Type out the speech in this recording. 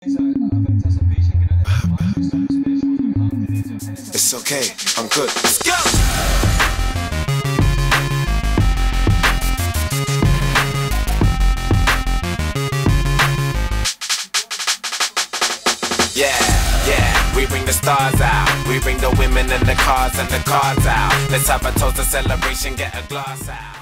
It's okay, I'm good. Let's go! Yeah, we bring the stars out. We bring the women and the cars and the cards out. Let's have a toast, a celebration, get a glass out.